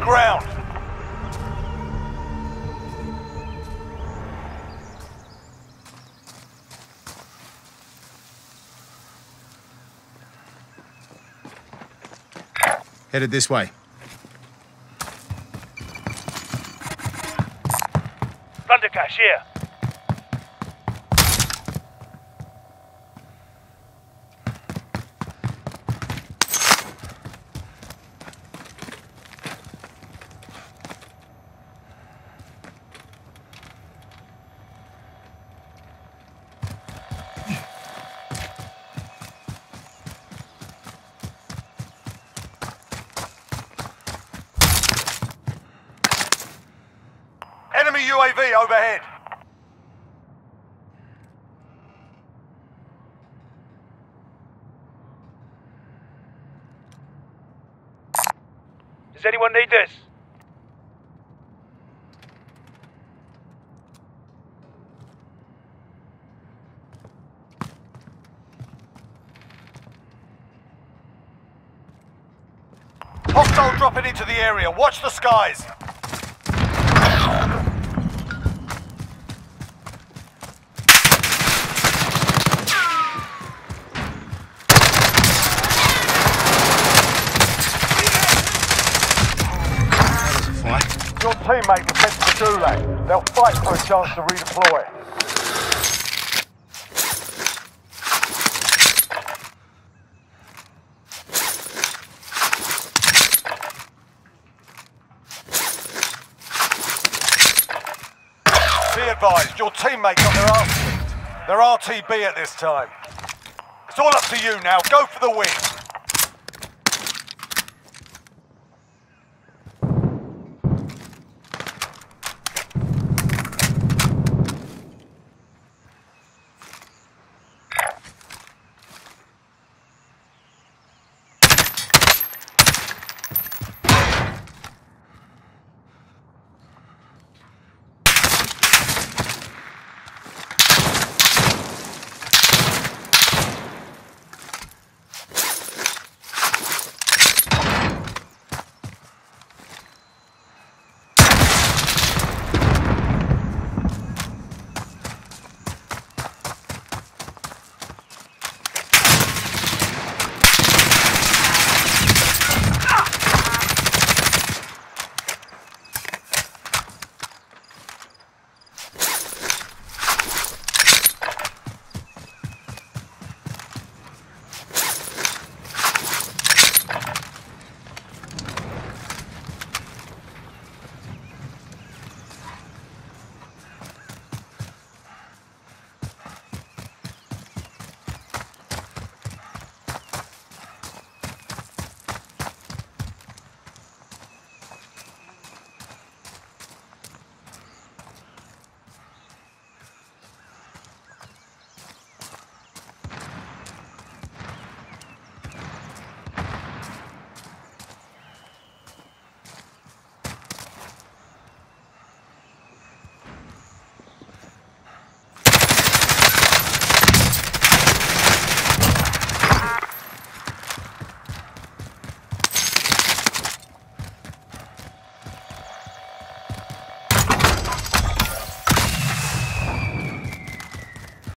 ground. Headed this way. Thundercash here. Enemy UAV overhead. Does anyone need this? Hostile dropping into the area. Watch the skies. Your teammate was sent to the Gulag. They'll fight for a chance to redeploy. Be advised, your teammate got their ass kicked. They're RTB at this time. It's all up to you now. Go for the win.